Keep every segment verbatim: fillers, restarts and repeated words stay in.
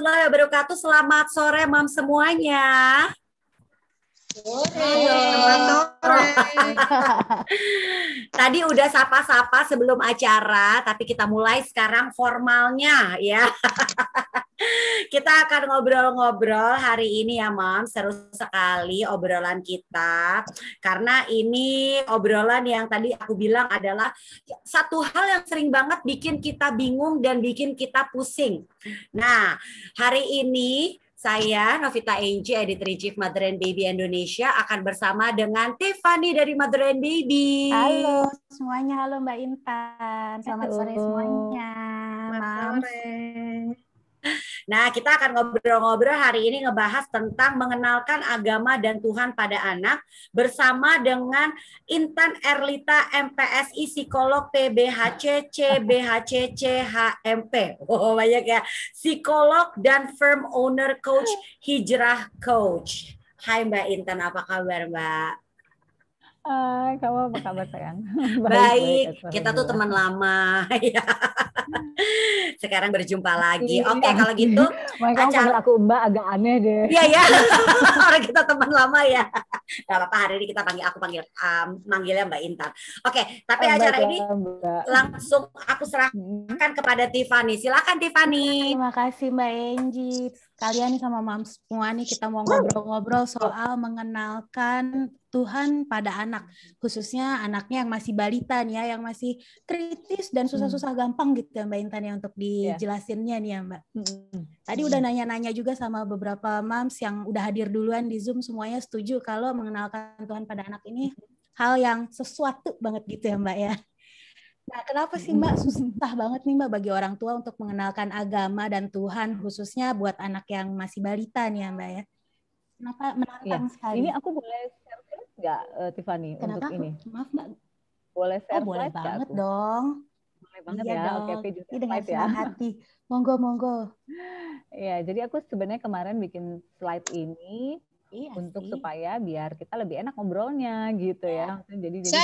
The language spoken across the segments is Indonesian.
warahmatullahi wabarakatuh. Selamat sore, Mam semuanya. Sore. Selamat sore. Tadi udah sapa-sapa sebelum acara, tapi kita mulai sekarang formalnya ya. Kita akan ngobrol-ngobrol hari ini ya, Mam. Seru sekali obrolan kita. Karena ini obrolan yang tadi aku bilang adalah satu hal yang sering banget bikin kita bingung dan bikin kita pusing. Nah, hari ini saya, Novita Angel, Editor-in-Chief Mother and Baby Indonesia, akan bersama dengan Tiffany dari Mother and Baby. Halo semuanya, halo Mbak Intan. Selamat Halo. sore semuanya. Selamat sore. Nah, kita akan ngobrol-ngobrol hari ini ngebahas tentang mengenalkan agama dan Tuhan pada anak bersama dengan Intan Erlita M P S I Psikolog P B H C C B H C C H M P. Oh, banyak ya. Psikolog dan firm owner coach Hijrah Coach. Hai Mbak Intan, apa kabar Mbak? Hai, kamu apa kabar sayang? Baik, baik, baik. Kita tuh teman lama ya. Sekarang berjumpa lagi. Oke, kalau gitu Makanya kamu panggil aku Mbak agak aneh deh. Iya ya. Orang kita teman lama ya. Gak apa-apa, hari ini kita panggil aku panggil um, manggilnya Mbak Intan. Oke, tapi oh, acara ini Mbak. Langsung aku serahkan kepada Tiffany. Silakan Tiffany. Terima kasih Mbak Enji. Kalian sama Mam semua nih kita mau ngobrol-ngobrol soal mengenalkan Tuhan pada anak, khususnya anaknya yang masih balita nih ya, yang masih kritis dan susah-susah gampang gitu ya Mbak Intan ya untuk dijelasinnya nih ya Mbak. Tadi udah nanya-nanya juga sama beberapa moms yang udah hadir duluan di Zoom, semuanya setuju kalau mengenalkan Tuhan pada anak ini hal yang sesuatu banget gitu ya Mbak ya. Nah, kenapa sih Mbak susah banget nih Mbak bagi orang tua untuk mengenalkan agama dan Tuhan, khususnya buat anak yang masih balita nih ya Mbak ya? Kenapa menantang ya. sekali? Ini aku boleh share nggak, uh, Tiffany, Kenapa? untuk ini? Maaf Mbak. Boleh share oh, boleh slide banget aku? dong. Boleh banget iya ya. dong. Oke, video Ini dengan slide senang ya. hati. Monggo, monggo. Ya, jadi aku sebenarnya kemarin bikin slide ini iya untuk sih. supaya biar kita lebih enak ngobrolnya gitu ya. ya. Jadi jadi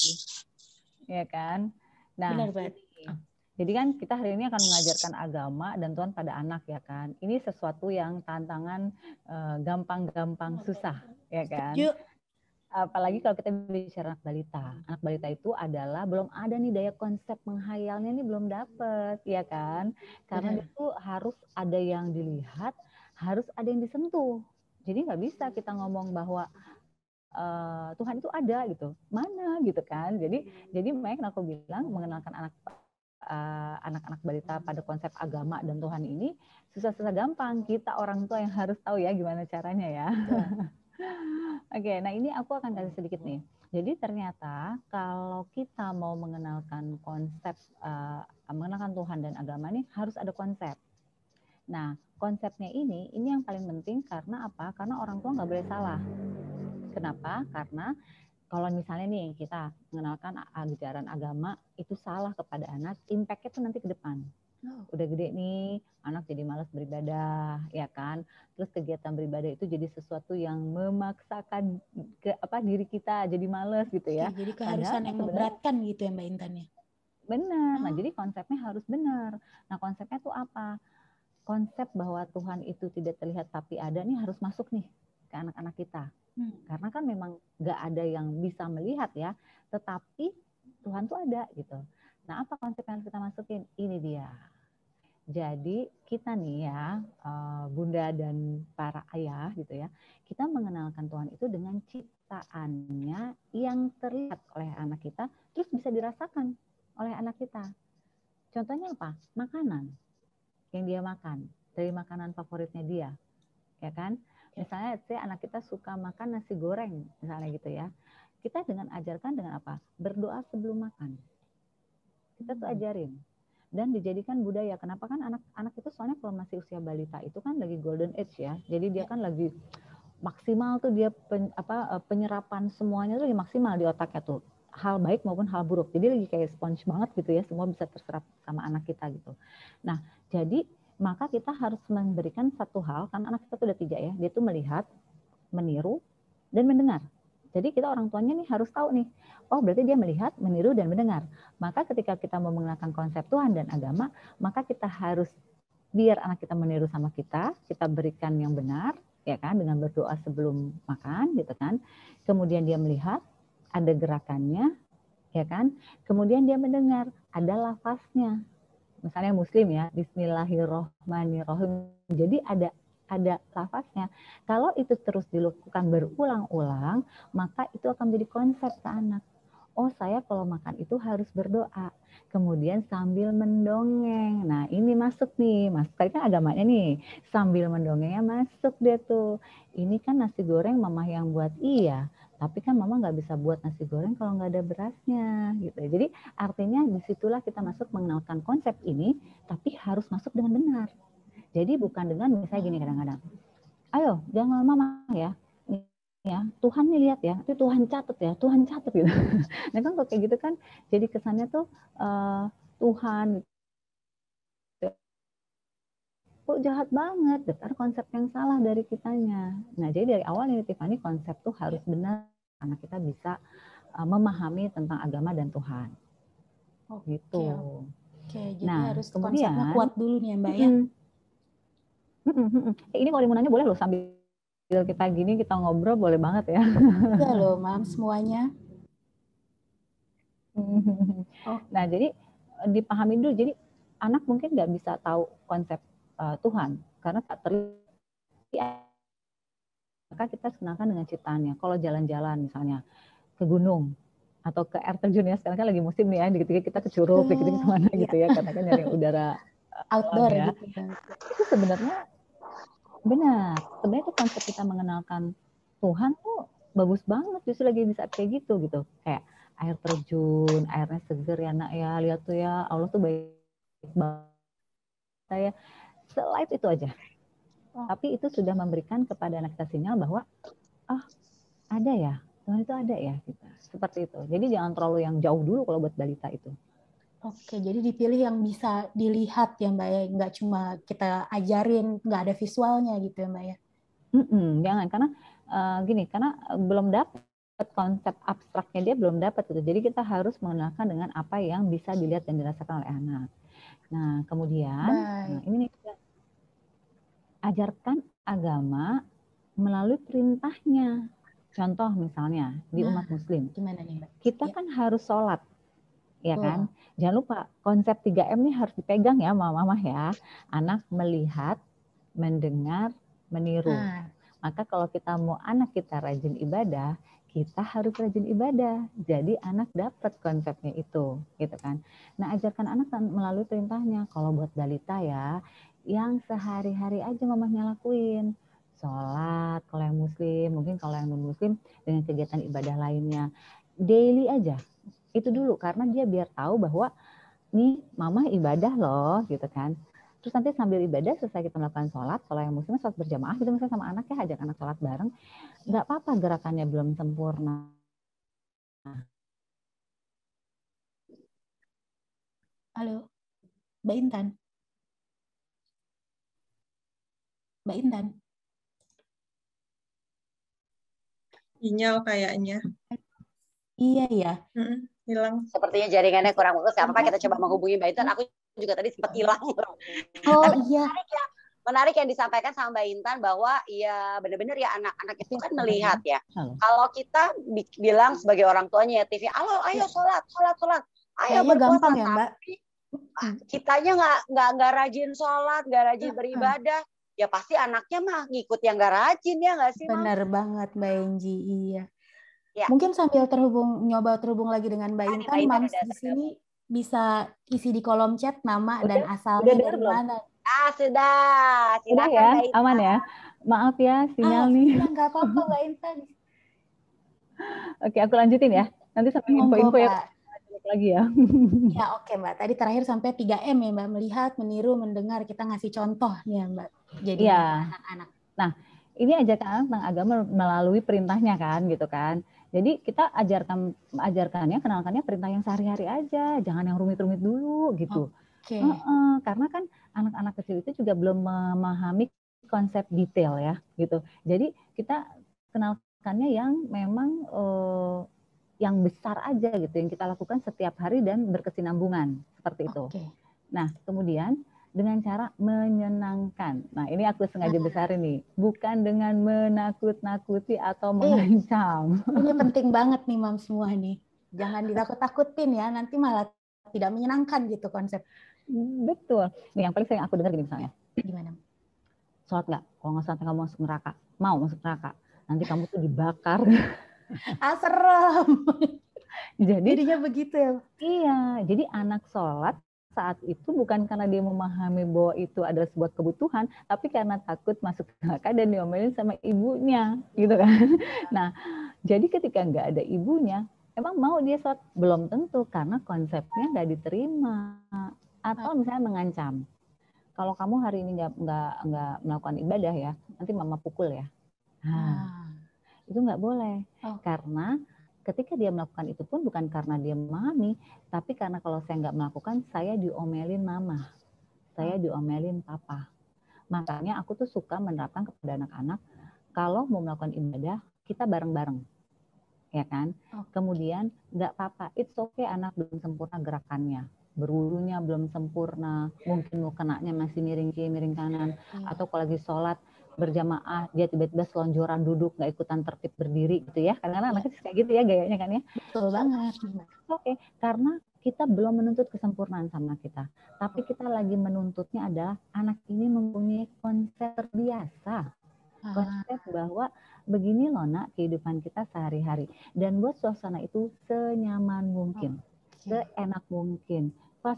ya kan. Nah, benar banget. Jadi kan kita hari ini akan mengajarkan agama dan Tuhan pada anak ya kan. Ini sesuatu yang tantangan uh, gampang-gampang susah ya kan. Setuju. Apalagi kalau kita bicara anak balita. Anak balita itu adalah belum ada nih daya konsep menghayalnya nih belum dapet ya kan. Karena benar. Itu harus ada yang dilihat, harus ada yang disentuh. Jadi nggak bisa kita ngomong bahwa uh, Tuhan itu ada gitu. Mana gitu kan. Jadi jadi makanya aku bilang mengenalkan anak Uh, anak-anak balita pada konsep agama dan Tuhan ini susah-susah gampang. Kita orang tua yang harus tahu ya gimana caranya ya. Oke, okay, nah ini aku akan kasih sedikit nih. Jadi ternyata kalau kita mau mengenalkan konsep, uh, mengenalkan Tuhan dan agama ini harus ada konsep. Nah, konsepnya ini, ini yang paling penting karena apa? Karena orang tua nggak boleh salah. Kenapa? Karena kalau misalnya nih kita mengenalkan ajaran agama itu salah kepada anak, impact-nya tuh nanti ke depan. Oh. Udah gede nih, anak jadi malas beribadah, ya kan? Terus kegiatan beribadah itu jadi sesuatu yang memaksakan ke apa diri kita jadi malas gitu ya. Oke, jadi keharusan padahal yang memberatkan gitu ya Mbak Intan ya. Benar. Oh. Nah, jadi konsepnya harus benar. Nah, konsepnya tuh apa? Konsep bahwa Tuhan itu tidak terlihat tapi ada nih harus masuk nih ke anak-anak kita. Hmm. Karena kan memang nggak ada yang bisa melihat ya, tetapi Tuhan tuh ada gitu. Nah, apa konsep yang kita masukin? Ini dia. Jadi kita nih ya, bunda dan para ayah gitu ya, kita mengenalkan Tuhan itu dengan ciptaannya yang terlihat oleh anak kita, terus bisa dirasakan oleh anak kita. Contohnya apa? Makanan yang dia makan, dari makanan favoritnya dia, ya kan? Misalnya saya anak kita suka makan nasi goreng misalnya gitu ya. Kita dengan ajarkan dengan apa? Berdoa sebelum makan. Kita tuh ajarin dan dijadikan budaya. Kenapa kan anak-anak itu soalnya kalau masih usia balita itu kan lagi golden age ya. Jadi dia kan lagi maksimal tuh dia pen, apa penyerapan semuanya tuh lagi maksimal di otaknya tuh. Hal baik maupun hal buruk. Jadi lagi kayak sponge banget gitu ya, semua bisa terserap sama anak kita gitu. Nah, jadi maka kita harus memberikan satu hal, karena anak kita tuh udah tiga ya, dia tuh melihat, meniru, dan mendengar. Jadi kita orang tuanya nih harus tahu nih, oh berarti dia melihat, meniru, dan mendengar. Maka ketika kita mau mengenalkan konsep Tuhan dan agama, maka kita harus biar anak kita meniru sama kita, kita berikan yang benar, ya kan, dengan berdoa sebelum makan, gitu kan. Kemudian dia melihat ada gerakannya, ya kan. Kemudian dia mendengar ada lafaznya. Misalnya Muslim ya, Bismillahirrohmanirrohim. Jadi ada ada lafaznya. Kalau itu terus dilakukan berulang-ulang, maka itu akan menjadi konsep ke anak. Oh, saya kalau makan itu harus berdoa. Kemudian sambil mendongeng. Nah, ini masuk nih. Masuk tadi kan agamanya nih. Sambil mendongengnya masuk dia tuh. Ini kan nasi goreng mama yang buat, iya. Tapi kan mama nggak bisa buat nasi goreng kalau nggak ada berasnya. Gitu. Jadi artinya disitulah kita masuk mengenalkan konsep ini, tapi harus masuk dengan benar. Jadi bukan dengan misalnya gini kadang-kadang. Ayo, jangan mama ya. Ya, Tuhan nih lihat ya, itu Tuhan catat ya, Tuhan catat gitu. Nah kan kalau kayak gitu kan, jadi kesannya tuh uh, Tuhan kok jahat banget, karena konsep yang salah dari kitanya. Nah jadi dari awal ini Tiffany konsep tuh harus benar, karena kita bisa uh, memahami tentang agama dan Tuhan. Oh, gitu. Oke, jadi nah, harus kemudian, konsepnya kuat dulu nih ya Mbak ya. Mm, mm, mm, mm. Ini kalau mau nanya boleh loh sambil kita gini kita ngobrol boleh banget ya. Iya loh, Mam, semuanya. Oh. Nah, jadi dipahami dulu. Jadi anak mungkin nggak bisa tahu konsep uh, Tuhan karena tak terlihat. Maka kita kenalkan dengan ciptaannya. Kalau jalan-jalan misalnya ke gunung atau ke air terjun ya, sekarang kan lagi musim nih ya, dikit-dikit kita ke Curug, dikit-dikit kemana ya. Gitu ya, karena kan nyari udara outdoor ya. Gitu kan. Itu sebenarnya benar. Sebenarnya itu konsep kita mengenalkan Tuhan tuh bagus banget justru lagi di saat kayak gitu gitu. Kayak air terjun, airnya seger ya nak ya, lihat tuh ya, Allah tuh baik banget saya. Selain itu aja. Oh. Tapi itu sudah memberikan kepada anak kita sinyal bahwa ah, ada ya, Tuhan itu ada ya gitu. Seperti itu. Jadi jangan terlalu yang jauh dulu kalau buat balita itu. Oke, jadi dipilih yang bisa dilihat ya Mbak ya, nggak cuma kita ajarin, nggak ada visualnya gitu ya Mbak ya. Mm-mm, jangan, karena uh, gini, karena belum dapat konsep abstraknya dia belum dapat gitu. Jadi kita harus mengenalkan dengan apa yang bisa dilihat dan dirasakan oleh anak. Nah, kemudian nah, ini nih, ajarkan agama melalui perintahnya. Contoh misalnya di umat nah, Muslim, gimana nih Mbak? Kita ya. kan harus sholat. Ya kan? Oh. Jangan lupa konsep tiga M ini harus dipegang ya mama-mama ya. Anak melihat, mendengar, meniru. Ah. Maka kalau kita mau anak kita rajin ibadah, kita harus rajin ibadah. Jadi anak dapat konsepnya itu, gitu kan. Nah, ajarkan anak melalui perintahnya. Kalau buat balita ya, yang sehari-hari aja mamahnya lakuin. Sholat, kalau yang muslim, mungkin kalau yang non-muslim dengan kegiatan ibadah lainnya. Daily aja. Itu dulu karena dia biar tahu bahwa nih mama ibadah loh gitu kan. Terus nanti sambil ibadah selesai kita melakukan sholat, kalau yang muslim sholat berjamaah gitu misalnya sama anak ya, ajak anak sholat bareng, nggak apa-apa gerakannya belum sempurna. Halo, Mbak Intan. Mbak Intan. Sinyal kayaknya. Iya ya. Mm-mm, hilang. Sepertinya jaringannya kurang bagus. Gak apa-apa, kita coba menghubungi Mbak Intan. Aku juga tadi sempat hilang. Oh Tapi iya. Menarik ya. Menarik yang disampaikan sama Mbak Intan bahwa ya benar-benar ya anak-anak itu kan melihat ya. Halo. Kalau kita bilang sebagai orang tuanya ya T V, ayo ayo sholat, sholat, sholat. Ayo Kayaknya berpuasa. Gampang ya Mbak. Tapi kitanya nggak nggak nggak rajin sholat, nggak rajin beribadah. Ya pasti anaknya mah ngikut yang nggak rajin ya nggak sih? Benar Mam? Banget Mbak Enji, iya. Ya. Mungkin sambil terhubung nyoba terhubung lagi dengan Mbak Intan, Mams di sini bisa isi di kolom chat nama udah, dan asalnya dari belum? Mana. Ah sudah, silakan ya, Mbak Intan. Aman ya. Maaf ya sinyal ah, nih. Nggak apa-apa Mbak Intan. Oke, aku lanjutin ya. Nanti sampai info-info ya lagi ya. Ya oke Mbak. Tadi terakhir sampai tiga M ya Mbak, melihat, meniru, mendengar. Kita ngasih contoh ya Mbak. Jadi ya. anak-anak. Nah, ini ajarkan anak tentang agama melalui perintahnya kan, gitu kan. Jadi kita ajarkan ajarkannya, kenalkannya perintah yang sehari-hari aja, jangan yang rumit-rumit dulu gitu. Okay. Uh -uh, karena kan anak-anak kecil itu juga belum memahami konsep detail ya, gitu. Jadi kita kenalkannya yang memang uh, yang besar aja gitu, yang kita lakukan setiap hari dan berkesinambungan seperti itu. Okay. Nah kemudian dengan cara menyenangkan. Nah, ini aku sengaja besarin nih, bukan dengan menakut-nakuti atau mengancam. Eh, ini penting banget nih Mam semua nih. Jangan ditakut-takutin ya, nanti malah tidak menyenangkan gitu konsep. Betul. Nih yang paling sering aku dengar gini misalnya. Gimana? Sholat nggak? Kalau nggak sholat kamu masuk neraka. Mau masuk neraka. Nanti kamu tuh dibakar. Ah, serem. Jadi Jadinya begitu ya. Iya, jadi anak sholat saat itu bukan karena dia memahami bahwa itu adalah sebuah kebutuhan, tapi karena takut masuk neraka dan diomelin sama ibunya, gitu kan. Nah, jadi ketika nggak ada ibunya, emang mau dia sholat? Belum tentu, karena konsepnya nggak diterima. Atau misalnya mengancam. Kalau kamu hari ini nggak nggak nggak melakukan ibadah ya, nanti mama pukul ya. Nah, itu nggak boleh, oh. Karena ketika dia melakukan itu pun bukan karena dia memahami, tapi karena kalau saya nggak melakukan, saya diomelin mama, saya diomelin papa. Makanya aku tuh suka menerapkan kepada anak-anak, kalau mau melakukan ibadah, kita bareng-bareng, ya kan? Okay. Kemudian nggak apa-apa, it's okay anak belum sempurna gerakannya, berwudunya belum sempurna, mungkin mukenanya masih miring kiri, miring kanan, yeah. Atau kalau lagi sholat, berjamaah dia tiba-tiba selonjoran duduk nggak ikutan tertib berdiri gitu ya, karena ya. Anaknya kayak gitu ya gayanya kan ya. Betul banget. Oke, okay. Karena kita belum menuntut kesempurnaan sama kita, tapi kita lagi menuntutnya adalah anak ini mempunyai konsep terbiasa, konsep bahwa begini loh nak kehidupan kita sehari-hari, dan buat suasana itu senyaman mungkin, okay. Seenak mungkin,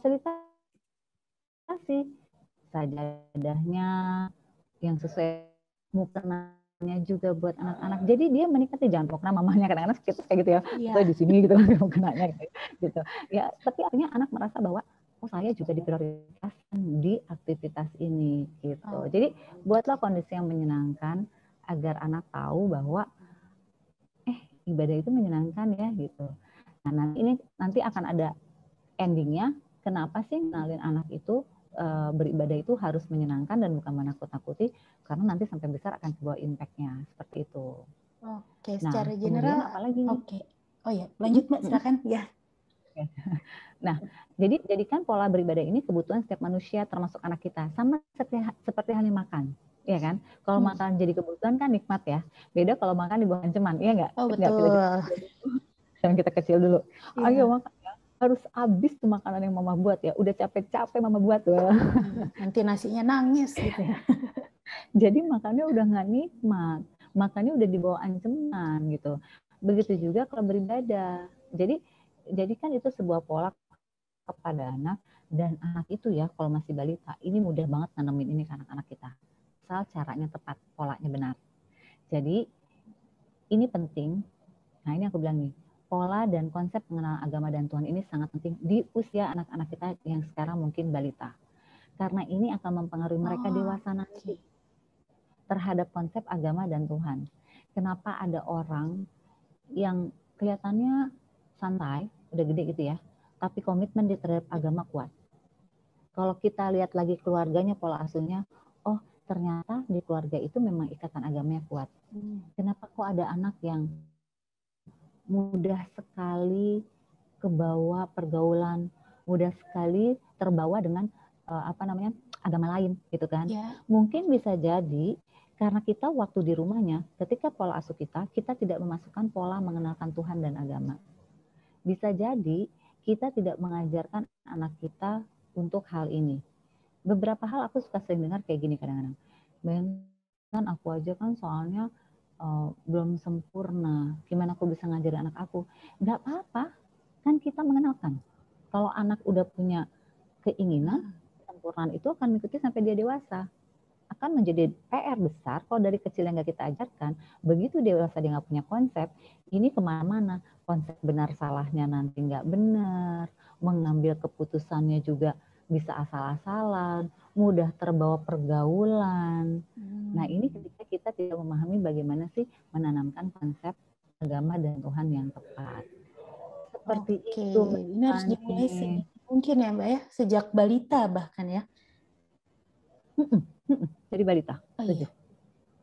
fasilitasi sajadahnya yang sesuai mukenanya juga buat anak-anak. Jadi dia menikmati, jangan pokoknya mamanya kadang-kadang kita kayak gitu ya, yeah. Di sini gitu kan mukenanya gitu, gitu. Ya, tapi artinya anak merasa bahwa oh saya juga diprioritaskan di aktivitas ini gitu. Oh. Jadi buatlah kondisi yang menyenangkan agar anak tahu bahwa eh ibadah itu menyenangkan ya gitu. Nah, nanti ini nanti akan ada endingnya. Kenapa sih kenalin anak itu beribadah itu harus menyenangkan dan bukan menakut-nakuti, karena nanti sampai besar akan sebuah impact-nya seperti itu. Oke, secara nah, general apalagi? Oke. Oh ya, lanjut Mbak, silakan. Ya. Nah, jadi jadikan pola beribadah ini kebutuhan setiap manusia termasuk anak kita, sama seperti seperti halnya makan. Iya kan? Kalau hmm. makan jadi kebutuhan kan nikmat ya. Beda kalau makan di bawah ancaman, iya enggak? Oh, betul. Jangan kita kecil dulu. Yeah. Ayo makan. Harus habis tuh makanan yang mama buat ya, udah capek-capek mama buat tuh. Nanti nasinya nangis gitu ya. Jadi makannya udah nggak nikmat, makannya udah dibawa ancaman gitu. Begitu juga kalau beribadah. Jadi jadikan itu sebuah pola kepada anak, dan anak itu ya kalau masih balita ini mudah banget nanemin ini ke anak-anak kita. Asal caranya tepat, polanya benar. Jadi ini penting. Nah ini aku bilang nih. Pola dan konsep pengenalan agama dan Tuhan ini sangat penting di usia anak-anak kita yang sekarang mungkin balita. Karena ini akan mempengaruhi mereka oh, dewasa nanti terhadap konsep agama dan Tuhan. Kenapa ada orang yang kelihatannya santai, udah gede gitu ya, tapi komitmen di terhadap agama kuat. Kalau kita lihat lagi keluarganya, pola asuhnya, oh ternyata di keluarga itu memang ikatan agamanya kuat. Kenapa kok ada anak yang mudah sekali kebawa pergaulan, mudah sekali terbawa dengan uh, apa namanya agama lain gitu kan? Yeah. Mungkin bisa jadi karena kita waktu di rumahnya, ketika pola asuh kita, kita tidak memasukkan pola mengenalkan Tuhan dan agama. Bisa jadi kita tidak mengajarkan anak kita untuk hal ini. Beberapa hal aku suka sering dengar kayak gini kadang-kadang. Bayangkan aku aja kan soalnya Uh, belum sempurna, gimana aku bisa ngajarin anak aku? Nggak apa-apa, kan kita mengenalkan. Kalau anak udah punya keinginan, kesempurnaan itu akan mengikuti sampai dia dewasa. Akan menjadi P R besar kalau dari kecil yang nggak kita ajarkan, begitu dewasa dia nggak punya konsep, ini kemana-mana. Konsep benar salahnya nanti nggak benar, mengambil keputusannya juga bisa asal-asalan, mudah terbawa pergaulan. Hmm. Nah ini ketika kita tidak memahami bagaimana sih menanamkan konsep agama dan Tuhan yang tepat. Seperti Oke. itu. Ini harus dimulai sih. Mungkin ya Mbak ya, sejak balita bahkan ya. Mm-mm. Mm-mm. Jadi balita. Oh, iya.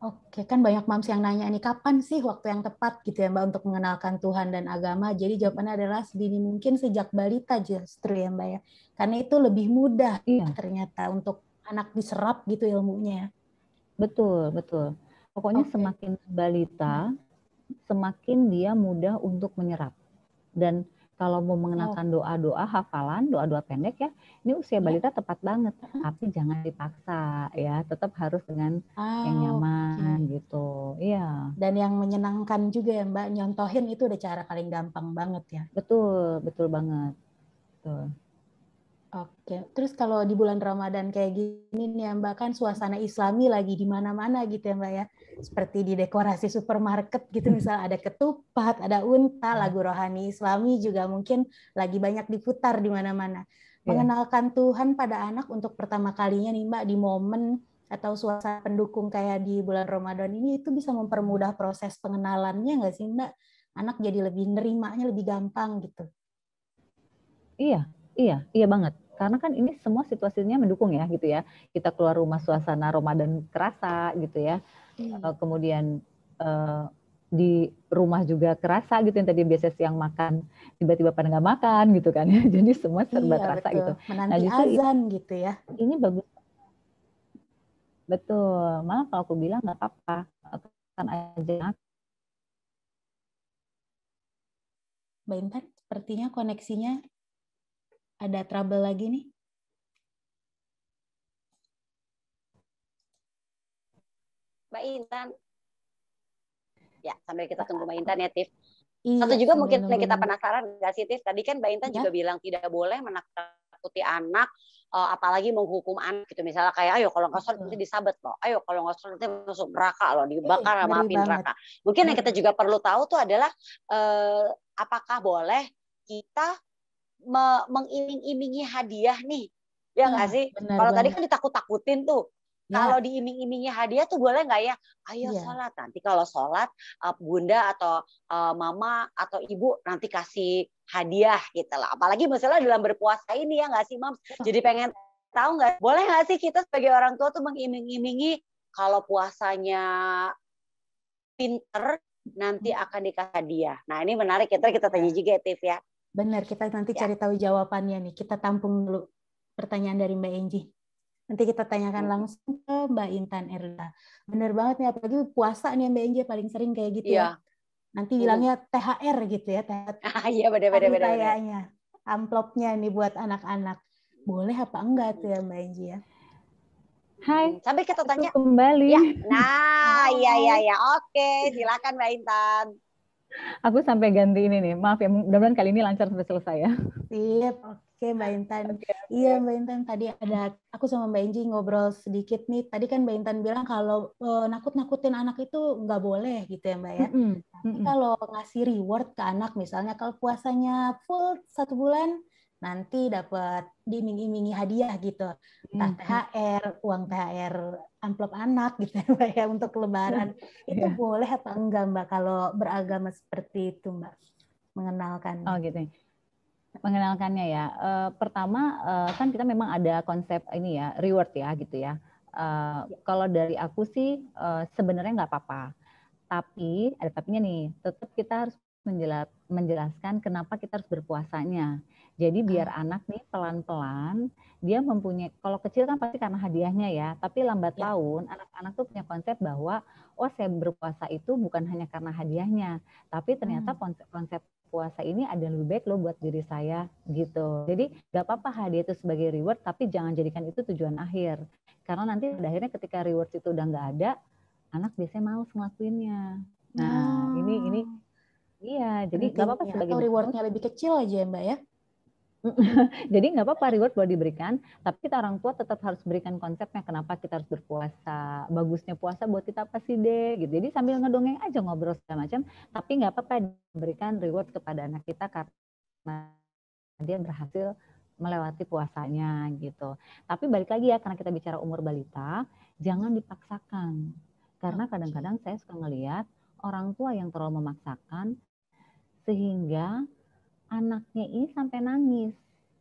Oke, kan banyak mams yang nanya nih, kapan sih waktu yang tepat gitu ya Mbak untuk mengenalkan Tuhan dan agama? Jadi jawabannya adalah sedini mungkin sejak balita justru ya Mbak ya. Karena itu lebih mudah Iya, ternyata untuk anak diserap gitu ilmunya. betul, betul. Pokoknya Oke. semakin balita, semakin dia mudah untuk menyerap. Dan kalau mau Oh, mengenalkan doa-doa hafalan, doa-doa pendek ya, ini usia ya. balita tepat banget. Tapi jangan dipaksa ya, tetap harus dengan yang Ah, nyaman oke. gitu. Iya, Dan yang menyenangkan juga ya Mbak, nyontohin itu udah cara paling gampang banget ya. betul, betul banget. Betul. Oke, terus kalau di bulan Ramadan kayak gini nih ya Mbak, kan suasana Islami lagi di mana-mana gitu ya Mbak ya. Seperti di dekorasi supermarket gitu, misal ada ketupat, ada unta, lagu rohani Islami juga mungkin lagi banyak diputar di mana-mana. Iya. Mengenalkan Tuhan pada anak untuk pertama kalinya nih Mbak, di momen atau suasana pendukung kayak di bulan Ramadan ini, itu bisa mempermudah proses pengenalannya nggak sih Mbak? Anak jadi lebih nerimanya lebih gampang gitu. Iya, iya, iya banget. Karena kan ini semua situasinya mendukung ya gitu ya. Kita keluar rumah suasana Ramadan kerasa gitu ya. Hmm. Uh, kemudian uh, di rumah juga kerasa gitu yang tadi biasa siang makan tiba-tiba pada nggak makan gitu kan ya. Jadi semua serba Iya terasa betul, gitu. Nah menanti justru azan gitu ya. ini bagus betul. Malah kalau aku bilang nggak apa-apa kan aja. Mbak Intan, sepertinya koneksinya ada trouble lagi nih. Mbak Intan. Ya, sambil kita tunggu Mbak Intan ya, Tiff. Iya, Satu juga sambil mungkin yang nunggu kita Mbak. penasaran nggak sih, Tiff? Tadi kan Mbak Intan juga Ya, bilang tidak boleh menakut-nakuti anak, uh, apalagi menghukum anak gitu. Misalnya kayak, ayo kalau nggak sholat nanti betul. disabet loh. Ayo kalau nggak sholat nanti masuk neraka loh, Ih, dibakar sama ngeri api banget. neraka. Mungkin yang kita juga perlu tahu tuh adalah uh, apakah boleh kita me- mengiming-imingi hadiah nih? Ya nggak Ah, sih? benar Kalau tadi banget. kan ditakut-takutin tuh. Kalau Ya, diiming-imingi hadiah tuh boleh nggak ya? Ayo iya. sholat. Nanti kalau sholat, uh, bunda atau uh, mama atau ibu nanti kasih hadiah gitu lah. Apalagi misalnya dalam berpuasa ini ya nggak sih, Mams? Jadi pengen tahu nggak? Boleh nggak sih kita sebagai orang tua tuh mengiming-imingi kalau puasanya pinter nanti akan dikasih hadiah. Nah ini menarik. Kita kita tanya Ya, juga Tiff ya. benar. Kita nanti Ya. cari tahu jawabannya nih. Kita tampung dulu pertanyaan dari Mbak Enji. Nanti kita tanyakan langsung ke Mbak Intan Erla. Benar banget nih, apalagi puasa nih Mbak Enji paling sering kayak gitu ya. Iya. Nanti bilangnya T H R gitu ya, Iya benar-benar hari benar-benar. rayanya. Amplopnya nih buat anak-anak. Boleh apa enggak tuh ya Mbak Enji ya? Hai, Sampai kita aku tanya. kembali. Ya, nah, iya iya Hai. ya. Oke, silakan Mbak Intan. Aku sampai ganti ini nih. Maaf ya, mudah-mudahan kali ini lancar sampai selesai ya. Siap, oke Mbak Intan. Oke, Iya oke. Mbak Intan, tadi ada aku sama Mbak Inji ngobrol sedikit nih. Tadi kan Mbak Intan bilang kalau uh, nakut-nakutin anak itu nggak boleh gitu ya Mbak ya. Mm-mm, Tapi mm-mm. kalau ngasih reward ke anak, misalnya kalau puasanya full satu bulan, nanti dapat diiming-imingi hadiah gitu. Entah Mm-mm. T H R, uang T H R amplop anak gitu ya Mbak ya untuk lebaran. Itu Iya. boleh apa enggak Mbak kalau beragama seperti itu Mbak? Oh Mengenalkannya. gitu. Mengenalkannya ya. Eh, pertama eh, kan kita memang ada konsep ini ya reward ya gitu ya. Eh, kalau dari aku sih eh, sebenarnya nggak apa-apa. Tapi ada tapinya nih. Tetap kita harus menjelas, menjelaskan kenapa kita harus berpuasanya. Jadi biar Ah, anak nih pelan-pelan dia mempunyai. Kalau kecil kan pasti karena hadiahnya ya. Tapi lambat ya. laun anak-anak tuh punya konsep bahwa oh saya berpuasa itu bukan hanya karena hadiahnya, tapi ternyata Hmm. konsep-konsep puasa ini ada lebih baik loh buat diri saya gitu. Jadi gak apa-apa hadiah itu sebagai reward, tapi jangan jadikan itu tujuan akhir. Karena nanti pada akhirnya ketika reward itu udah nggak ada, anak biasanya males ngelakuinnya. Nah ini ini Oh, iya, jadi nggak apa-apa pentingnya sebagai atau bonus. rewardnya lebih kecil aja ya Mbak ya? Jadi nggak apa-apa reward boleh diberikan, tapi kita orang tua tetap harus berikan konsepnya kenapa kita harus berpuasa. Bagusnya puasa buat kita apa sih deh? Gitu. Jadi sambil ngedongeng aja ngobrol segala macam, tapi nggak apa-apa berikan reward kepada anak kita karena dia berhasil melewati puasanya gitu. Tapi balik lagi ya, karena kita bicara umur balita, jangan dipaksakan. Karena Oke. kadang-kadang saya suka ngelihat orang tua yang terlalu memaksakan sehingga anaknya ini sampai nangis.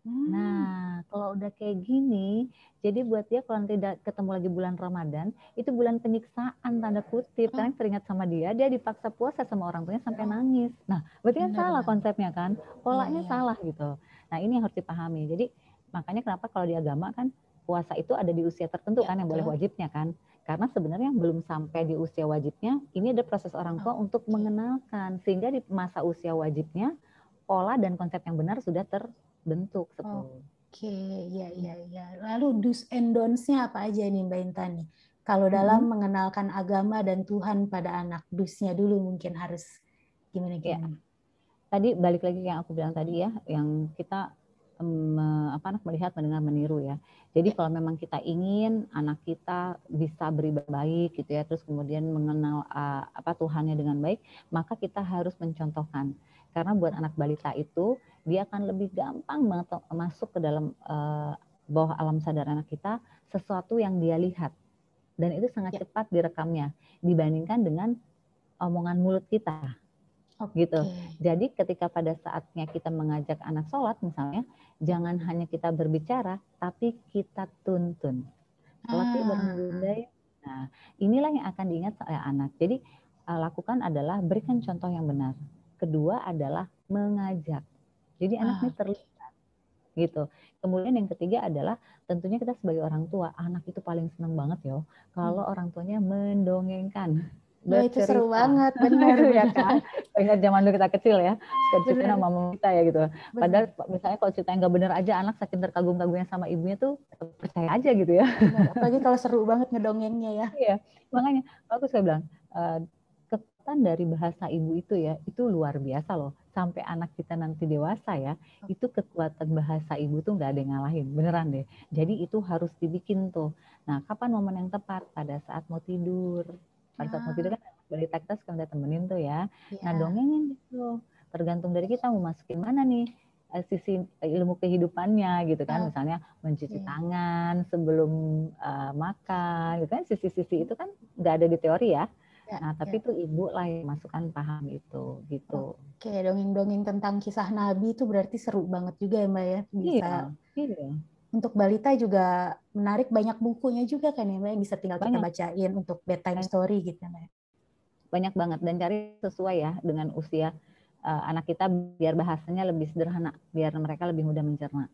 Hmm. Nah, kalau udah kayak gini, jadi buat dia kalau tidak ketemu lagi bulan Ramadan, itu bulan penyiksaan tanda kutip. Karena teringat sama dia, dia dipaksa puasa sama orang tuanya sampai nangis. Nah, berarti kan salah konsepnya kan, polanya iya, iya. salah gitu. Nah, ini yang harus dipahami. Jadi makanya kenapa kalau di agama kan puasa itu ada di usia tertentu ya, kan yang boleh wajibnya kan. Karena sebenarnya belum sampai di usia wajibnya, ini ada proses orang tua oh, untuk okay. mengenalkan. Sehingga di masa usia wajibnya, pola dan konsep yang benar sudah terbentuk. Oke, okay. ya, ya, ya. Lalu do's and don'ts-nya apa aja nih Mbak Intan nih? Kalau dalam hmm. mengenalkan agama dan Tuhan pada anak, do's-nya dulu mungkin harus gimana-gimana? Ya. Tadi balik lagi yang aku bilang tadi ya, yang kita um, apa anak melihat, mendengar, meniru ya. Jadi ya. Kalau memang kita ingin anak kita bisa beribadah baik gitu ya, terus kemudian mengenal uh, apa Tuhannya dengan baik, maka kita harus mencontohkan. Karena buat anak balita itu dia akan lebih gampang banget masuk ke dalam uh, bawah alam sadar anak kita sesuatu yang dia lihat, dan itu sangat ya. cepat direkamnya dibandingkan dengan omongan mulut kita. Okay. Gitu. Jadi ketika pada saatnya kita mengajak anak sholat misalnya, jangan hanya kita berbicara, tapi kita tuntun. Sholat ah. bareng bunda ya. Nah, inilah yang akan diingat oleh anak. Jadi lakukan adalah berikan contoh yang benar. Kedua adalah mengajak. Jadi anak ini terlibat. Gitu. Kemudian yang ketiga adalah tentunya kita sebagai orang tua, anak itu paling senang banget yo kalau hmm. orang tuanya mendongengkan. Oh, itu seru banget, benar ya kan. Ingat zaman dulu kita kecil ya, cerita sama mama kita ya gitu. Padahal bener. Misalnya kalau cerita yang nggak benar aja, anak saking terkagum-kagumnya sama ibunya tuh percaya aja gitu ya. Benar. Apalagi kalau seru banget ngedongengnya ya. Iya, makanya aku suka bilang uh, kekuatan dari bahasa ibu itu ya, itu luar biasa loh. Sampai anak kita nanti dewasa ya, itu kekuatan bahasa ibu tuh nggak ada yang ngalahin, beneran deh. Jadi itu harus dibikin tuh. Nah, kapan momen yang tepat? Pada saat mau tidur. Pada saat mau tidur kan balita kita suka minta temenin tuh ya. Yeah. Nah dongengin gitu. Tergantung dari kita mau masukin mana nih sisi ilmu kehidupannya gitu kan. Oh. Misalnya mencuci yeah. tangan sebelum uh, makan gitu kan. Sisi-sisi itu kan nggak ada di teori ya. Yeah. Nah tapi yeah. itu ibu lah yang masukkan paham itu gitu. Oke, okay. dongeng-dongeng tentang kisah Nabi itu berarti seru banget juga ya Mbak ya. Bisa. Iya. Iya. Untuk balita juga menarik, banyak bukunya juga kan ya Mbak, bisa tinggal banyak. Kita bacain untuk bedtime banyak. Story gitu Mbak. Banyak banget, dan cari sesuai ya dengan usia uh, anak kita biar bahasanya lebih sederhana, biar mereka lebih mudah mencerna.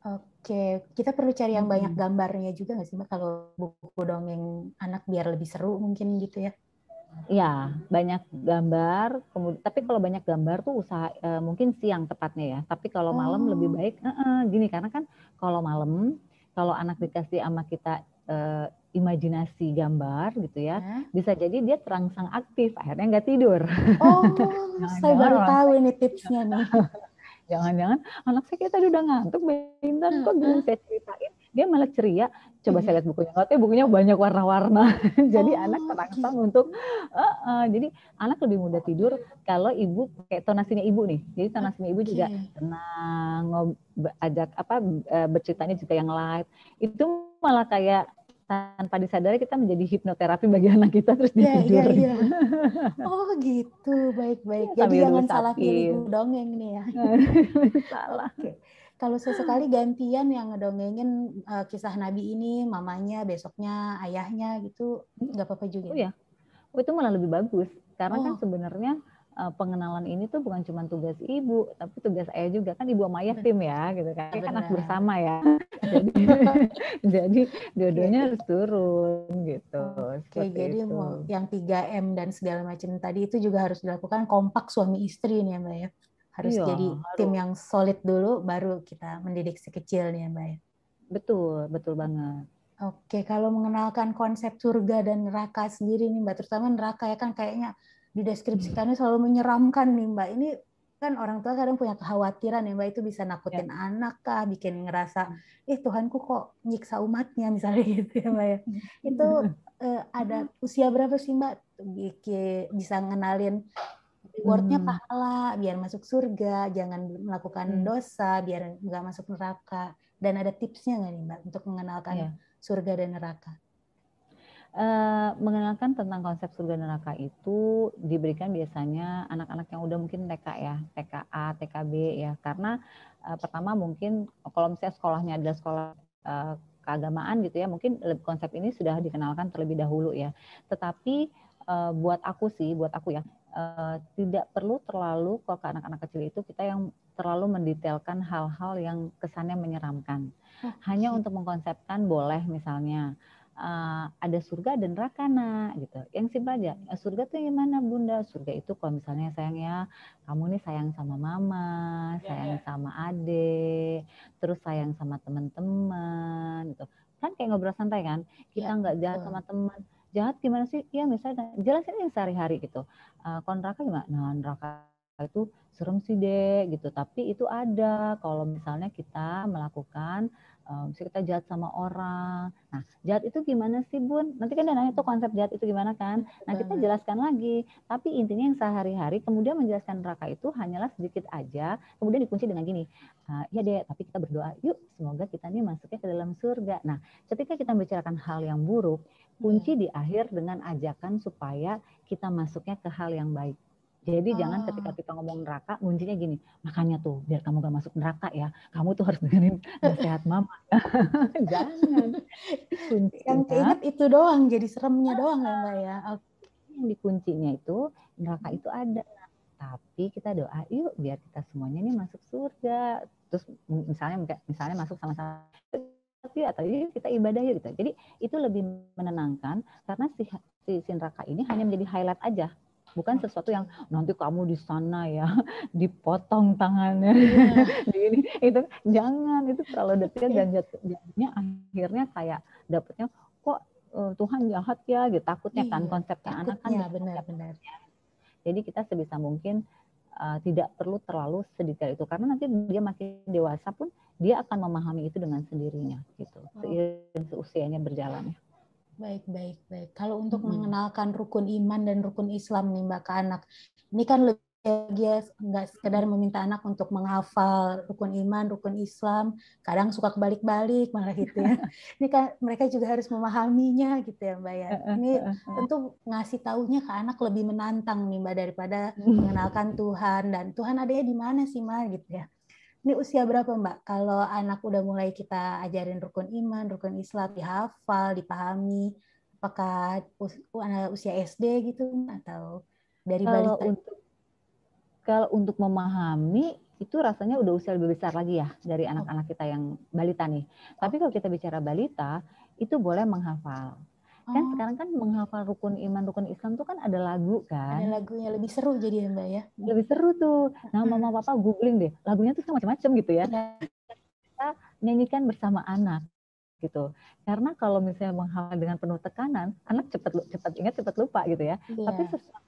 Oke, kita perlu cari yang hmm. banyak gambarnya juga nggak sih Mbak kalau buku dongeng anak biar lebih seru mungkin gitu ya? Ya, banyak gambar. Kemudian, tapi kalau banyak gambar tuh usaha uh, mungkin siang tepatnya ya. Tapi kalau malam oh. lebih baik uh, uh, gini, karena kan kalau malam kalau anak dikasih sama kita uh, imajinasi gambar gitu ya, huh? bisa jadi dia terangsang aktif, akhirnya nggak tidur. Oh, saya baru tahu ini tipsnya nih. Jangan-jangan anak saya kayak tadi udah ngantuk, Bintan, kok belum saya ceritain, dia malah ceria. Coba saya lihat bukunya, katanya bukunya banyak warna-warna. Jadi oh, anak terangsang okay. untuk, uh, uh, jadi anak lebih mudah tidur kalau ibu kayak tonasinya ibu nih. Jadi tonasinya ibu juga tenang, ajak apa berceritanya juga yang light. Itu malah kayak tanpa disadari kita menjadi hipnoterapi bagi anak kita, terus dia yeah, tidur. Yeah, yeah. Oh gitu, baik-baik. Jadi Sambil jangan salah pilih dongeng nih ya. Salah. Okay. Kalau sesekali gantian yang ngedongengin uh, kisah Nabi ini, mamanya, besoknya ayahnya gitu, nggak apa-apa juga. Oh ya, oh, itu malah lebih bagus. Karena oh. kan sebenarnya uh, pengenalan ini tuh bukan cuma tugas ibu, tapi tugas ayah juga. Kan ibu sama ayah tim ya, gitu kan. Kan anak bersama ya. jadi, jadi dua-duanya harus turun gitu. Oke, okay, jadi itu. Mau yang tiga M dan segala macam tadi itu juga harus dilakukan kompak suami istri nih Mbak ya. Harus iya, jadi harus. Tim yang solid dulu, baru kita mendidik si kecil nih Mbak ya. Betul, betul banget. Oke, kalau mengenalkan konsep surga dan neraka sendiri nih Mbak, terutama neraka ya kan kayaknya dideskripsikannya selalu menyeramkan nih Mbak. Ini kan orang tua kadang punya kekhawatiran ya Mbak, itu bisa nakutin ya. Anak kah, bikin ngerasa, eh Tuhanku kok nyiksa umatnya misalnya gitu ya Mbak ya. Itu eh, ada usia berapa sih Mbak bisa ngenalin reward-nya hmm. pahala, biar masuk surga, jangan melakukan hmm. dosa, biar nggak masuk neraka. Dan ada tipsnya nggak nih Mbak untuk mengenalkan yeah. surga dan neraka? Uh, mengenalkan tentang konsep surga neraka itu diberikan biasanya anak-anak yang udah mungkin T K ya, T K A, T K B ya, karena uh, pertama mungkin kalau misalnya sekolahnya adalah sekolah uh, keagamaan gitu ya, mungkin konsep ini sudah dikenalkan terlebih dahulu ya. Tetapi uh, buat aku sih, buat aku ya, uh, tidak perlu terlalu kalau ke anak-anak kecil itu kita yang terlalu mendetailkan hal-hal yang kesannya menyeramkan. Oh, hanya untuk mengkonsepkan boleh misalnya Uh, ada surga dan neraka nak gitu. Yang simpel aja. Surga tuh gimana bunda? Surga itu kalau misalnya sayang ya, kamu nih sayang sama mama, sayang sama adik, terus sayang sama teman-teman gitu. Kan kayak ngobrol santai kan? Kita nggak ya, jahat sama teman. Jahat gimana sih? Ya misalnya jelasin yang sehari-hari gitu. Uh, kalau neraka gimana? Nah neraka itu serem sih deh gitu. Tapi itu ada kalau misalnya kita melakukan Um, misalnya kita jahat sama orang. Nah, jahat itu gimana sih, Bun? Nanti kan dia nanya tuh konsep jahat itu gimana kan? Nah, kita jelaskan lagi. Tapi intinya yang sehari-hari, kemudian menjelaskan neraka itu hanyalah sedikit aja, kemudian dikunci dengan gini, uh, ya deh, tapi kita berdoa, yuk semoga kita nih masuknya ke dalam surga. Nah, ketika kita membicarakan hal yang buruk, kunci di akhir dengan ajakan supaya kita masuknya ke hal yang baik. Jadi oh. jangan ketika kita ngomong neraka, kuncinya gini, makanya tuh biar kamu gak masuk neraka ya, kamu tuh harus dengerin nasihat mama. Jangan. Kuncinya, yang keinget itu doang, jadi seremnya doang ya Mbak ya. Yang dikuncinya itu, neraka itu ada. Tapi kita doa yuk biar kita semuanya nih masuk surga. Terus misalnya misalnya masuk sama-sama atau yuk kita ibadah yuk gitu. Jadi itu lebih menenangkan karena si, si, si neraka ini hanya menjadi highlight aja. Bukan sesuatu yang nanti kamu di sana ya dipotong tangannya yeah. di ini itu jangan, itu terlalu detail dan jadinya akhirnya kayak dapetnya kok uh, Tuhan jahat ya gitu, takutnya yeah. kan konsepnya anak kan benar-benar. Jadi kita sebisa mungkin uh, tidak perlu terlalu sedetail itu karena nanti dia makin dewasa pun dia akan memahami itu dengan sendirinya gitu seiring seusianya berjalan. Baik, baik, baik. Kalau untuk hmm. mengenalkan rukun iman dan rukun Islam nih Mbak ke anak, ini kan lebih dia nggak sekedar meminta anak untuk menghafal rukun iman, rukun Islam, kadang suka kebalik-balik malah gitu ya. Ini kan mereka juga harus memahaminya gitu ya Mbak ya. Ini tentu ngasih taunya ke anak lebih menantang nih Mbak daripada mengenalkan Tuhan dan Tuhan adanya di mana sih Mbak gitu ya. Ini usia berapa Mbak? Kalau anak udah mulai kita ajarin rukun iman, rukun Islam, dihafal, dipahami, apakah usia S D gitu atau dari kalau balita? Untuk, kalau untuk memahami itu rasanya udah usia lebih besar lagi ya dari anak-anak kita yang balita nih. Oh. Tapi kalau kita bicara balita, itu boleh menghafal. Kan oh. sekarang kan menghafal rukun iman, rukun Islam tuh kan ada lagu kan. Ada lagunya lebih seru jadi ya Mbak ya. Lebih seru tuh. Nah mama papa googling deh, lagunya tuh macam-macam gitu ya. Kita nyanyikan bersama anak gitu. Karena kalau misalnya menghafal dengan penuh tekanan, anak cepat cepat ingat cepat lupa gitu ya. Yeah. Tapi sesuatu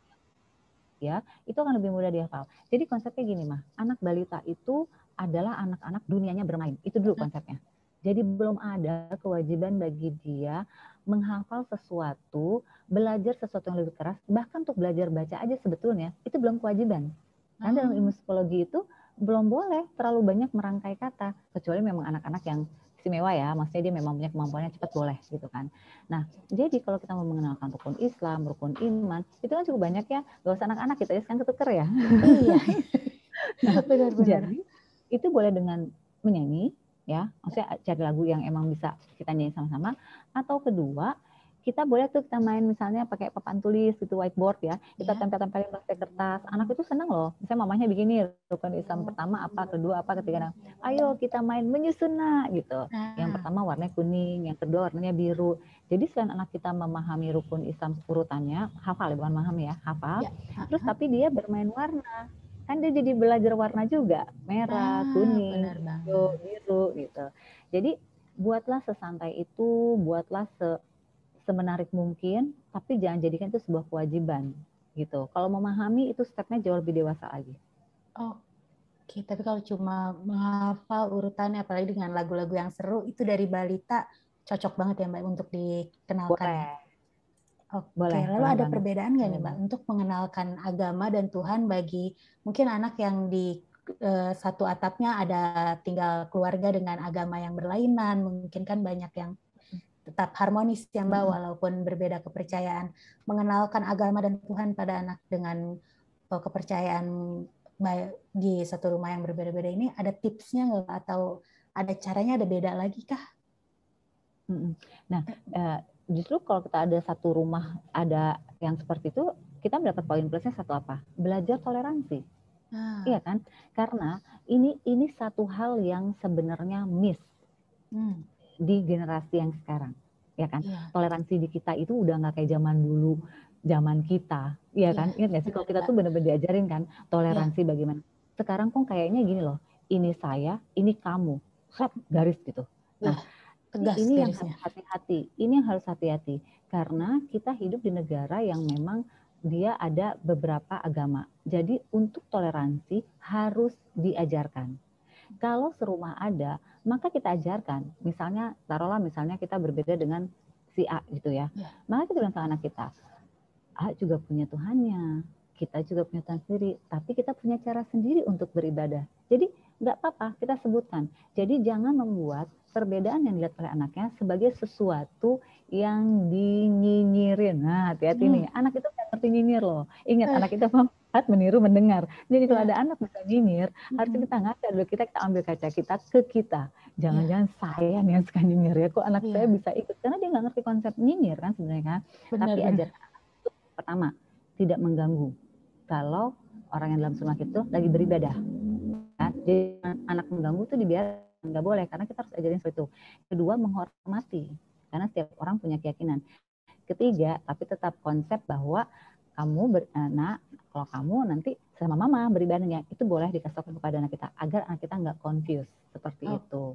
ya itu akan lebih mudah dihafal. Jadi konsepnya gini mah, anak balita itu adalah anak-anak dunianya bermain. Itu dulu konsepnya. Jadi belum ada kewajiban bagi dia menghafal sesuatu, belajar sesuatu yang lebih keras, bahkan untuk belajar baca aja sebetulnya, itu belum kewajiban. Karena hmm. dalam ilmu psikologi itu belum boleh terlalu banyak merangkai kata, kecuali memang anak-anak yang istimewa ya, maksudnya dia memang punya kemampuannya cepat boleh gitu kan. Nah, jadi kalau kita mau mengenalkan rukun Islam, rukun iman, itu kan cukup banyak ya, gak usah anak-anak kita ya, sekarang ketuker ya. Iya. Nah, benar-benar. Jadi, itu boleh dengan menyanyi, ya, maksudnya cari lagu yang emang bisa kita nyanyi sama-sama, atau kedua kita boleh tuh kita main misalnya pakai papan tulis gitu, whiteboard ya, kita yeah. tempel-tempelin pakai kertas, anak itu seneng loh, misalnya mamanya begini, rukun Islam pertama apa, kedua apa, ketiga, nah, ayo kita main menyusun nak gitu, ah. yang pertama warnanya kuning, yang kedua warnanya biru, jadi selain anak kita memahami rukun Islam urutannya, hafal ya, bukan memahami ya, hafal, yeah. terus tapi dia bermain warna, kan dia jadi belajar warna juga, merah, ah, kuning, hijau, biru gitu. Jadi buatlah sesantai itu, buatlah se semenarik mungkin, tapi jangan jadikan itu sebuah kewajiban gitu. Kalau memahami itu stepnya jauh lebih dewasa lagi. Oh, oke. Okay. Tapi kalau cuma menghafal urutannya, apalagi dengan lagu-lagu yang seru, itu dari balita cocok banget ya Mbak untuk dikenalkan. Boleh. Oke, boleh, lalu boleh ada banget. Perbedaan nggak nih Mbak untuk mengenalkan agama dan Tuhan bagi mungkin anak yang di uh, satu atapnya ada tinggal keluarga dengan agama yang berlainan, mungkin kan banyak yang tetap harmonis ya Mbak, Mm-mm. walaupun berbeda kepercayaan. Mengenalkan agama dan Tuhan pada anak dengan uh, kepercayaan baik di satu rumah yang berbeda-beda ini, ada tipsnya nggak atau ada caranya, ada beda lagi kah? Mm-mm. Nah, eh, justru kalau kita ada satu rumah ada yang seperti itu, kita mendapat poin plusnya satu apa? Belajar toleransi. Ah. Iya kan? Karena ini ini satu hal yang sebenarnya miss Hmm. di generasi yang sekarang, ya kan? Iya. Toleransi di kita itu udah nggak kayak zaman dulu, zaman kita, ya kan? Iya, Ingat nggak sih kalau kita benar, tuh benar-benar diajarin kan toleransi Iya. bagaimana? Sekarang kok kayaknya gini loh, ini saya, ini kamu, set garis gitu. Nah, Iya, tegas ini yang garisnya. harus hati-hati. Ini yang harus hati-hati karena kita hidup di negara yang memang dia ada beberapa agama. Jadi untuk toleransi harus diajarkan. Kalau serumah ada, maka kita ajarkan. Misalnya, taruhlah misalnya kita berbeda dengan si A gitu ya. Ya. Maka kita bilang ke anak kita, A juga punya Tuhannya, kita juga punya Tuhan sendiri, tapi kita punya cara sendiri untuk beribadah. Jadi nggak apa-apa, kita sebutkan. Jadi jangan membuat perbedaan yang dilihat oleh anaknya sebagai sesuatu yang dinyinyirin. Nah, hati-hati Hmm. nih, anak itu nggak ngerti nyinyir loh. Ingat, Eh. anak itu melihat, meniru, mendengar. Jadi kalau Ya. ada anak bisa nyinyir, harus Hmm. kita ngaca dulu, kita, kita ambil kaca kita ke kita. Jangan-jangan saya nih yang suka nyinyir ya, kok anak Iya. saya bisa ikut. Karena dia nggak ngerti konsep nyinyir kan sebenarnya kan. Benar, Tapi benar. ajarkan pertama, tidak mengganggu. Kalau orang yang dalam rumah itu lagi beribadah, ya, jadi anak mengganggu itu dibiarkan, nggak boleh karena kita harus ajarin seperti itu. Kedua, menghormati karena setiap orang punya keyakinan. Ketiga, tapi tetap konsep bahwa kamu beranak, kalau kamu nanti sama mama beribadahnya itu boleh dikasih tahu kepada anak kita agar anak kita nggak confused seperti Oh. itu.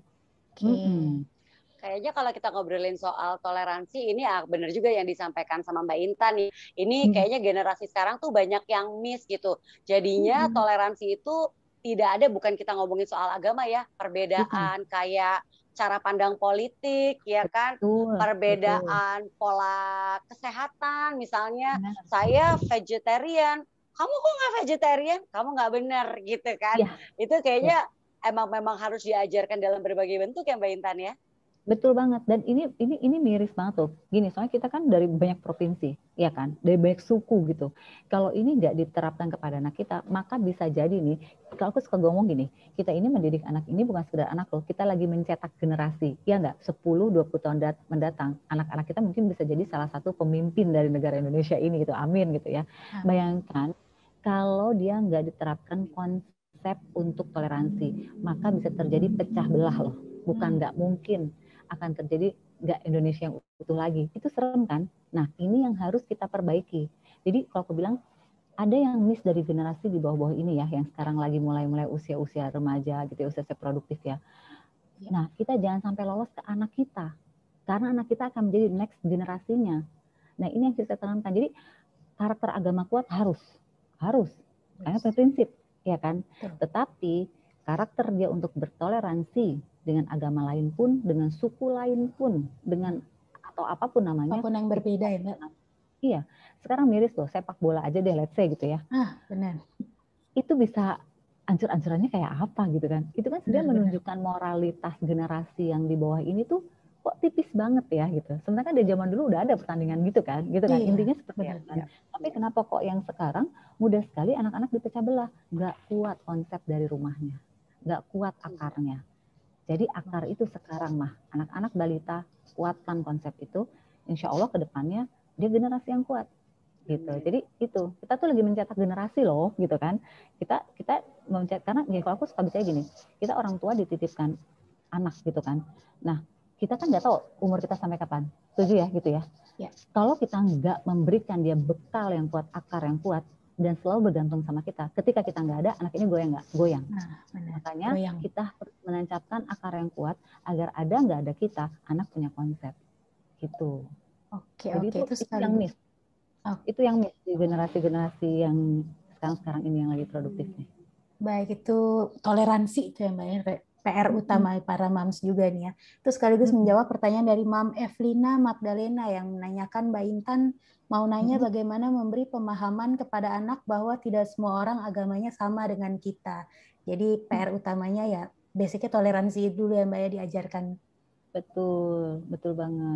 Okay. Kayaknya kalau kita ngobrolin soal toleransi, ini ah, benar juga yang disampaikan sama Mbak Intan nih. Ini Hmm. kayaknya generasi sekarang tuh banyak yang miss gitu. Jadinya Hmm. toleransi itu tidak ada, bukan kita ngomongin soal agama ya, perbedaan Bukan. kayak cara pandang politik, ya kan, Betul, perbedaan betul. Pola kesehatan, misalnya Benar. saya vegetarian, kamu kok nggak vegetarian, kamu nggak benar gitu kan. Ya. Itu kayaknya ya. emang memang harus diajarkan dalam berbagai bentuk ya Mbak Intan ya. Betul banget, dan ini ini ini miris banget tuh. Gini, soalnya kita kan dari banyak provinsi, ya kan, dari banyak suku gitu. Kalau ini nggak diterapkan kepada anak kita, maka bisa jadi nih, kalau aku suka ngomong gini, kita ini mendidik anak ini bukan sekedar anak loh, kita lagi mencetak generasi, ya nggak, sepuluh dua puluh tahun mendatang, anak-anak kita mungkin bisa jadi salah satu pemimpin dari negara Indonesia ini gitu, amin gitu ya. Bayangkan, kalau dia nggak diterapkan konsep untuk toleransi, maka bisa terjadi pecah belah loh, bukan nggak mungkin akan terjadi nggak Indonesia yang utuh lagi. Itu serem kan? Nah, ini yang harus kita perbaiki. Jadi kalau aku bilang, ada yang miss dari generasi di bawah-bawah ini ya, yang sekarang lagi mulai-mulai usia-usia remaja gitu ya, usia-usia produktif ya. Nah, kita jangan sampai lolos ke anak kita. Karena anak kita akan menjadi next generasinya. Nah, ini yang kita tanamkan. Jadi, karakter agama kuat harus. Harus. Karena punya prinsip, ya kan? Tetapi, karakter dia untuk bertoleransi dengan agama lain pun, dengan suku lain pun, dengan atau apapun namanya. Apapun yang berbeda ya Mbak. Iya, sekarang miris loh, sepak bola aja deh, let's say gitu ya. Ah, benar. Itu bisa ancur-ancurannya kayak apa gitu kan. Itu kan sebenarnya Benar, menunjukkan benar. moralitas generasi yang di bawah ini tuh kok tipis banget ya gitu. Sebenarnya kan dari zaman dulu udah ada pertandingan gitu kan, gitu kan. Iya, intinya seperti itu kan. Ya. Tapi kenapa kok yang sekarang mudah sekali anak-anak dipecah belah, nggak kuat konsep dari rumahnya, nggak kuat akarnya. Jadi akar itu sekarang mah, anak-anak balita kuatkan konsep itu, insya Allah ke depannya dia generasi yang kuat. Gitu. Jadi itu, kita tuh lagi mencetak generasi loh, gitu kan. Kita kita mencetak, karena gini, kalau aku suka bicara gini, kita orang tua dititipkan anak gitu kan. Nah, kita kan nggak tahu umur kita sampai kapan. Setuju ya, gitu ya. Ya. Kalau kita nggak memberikan dia bekal yang kuat, akar yang kuat, dan selalu bergantung sama kita. Ketika kita nggak ada, anak ini goyang nggak? Goyang. Nah, makanya goyang. Kita harus menancapkan akar yang kuat agar ada nggak ada kita, anak punya konsep. Gitu. Oke, Jadi oke. itu, Itu, itu yang miss. Oh. Itu yang miss di generasi-generasi yang sekarang-sekarang ini yang lagi produktif nih. Baik, itu toleransi itu ya Mbak ya. P R utama para moms juga nih ya. Itu sekaligus menjawab pertanyaan dari Mam Evelina Magdalena yang menanyakan Mbak Intan mau nanya bagaimana memberi pemahaman kepada anak bahwa tidak semua orang agamanya sama dengan kita. Jadi P R utamanya ya basicnya toleransi dulu ya Mbak ya diajarkan. Betul, betul banget.